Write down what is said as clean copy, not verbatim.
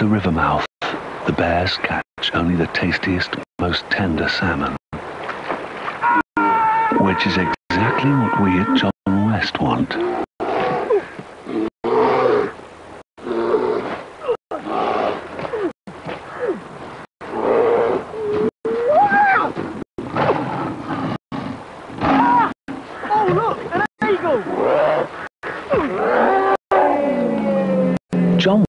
the river mouth, the bears catch only the tastiest, most tender salmon, which is exactly what we at John West want. Oh look, an eagle! John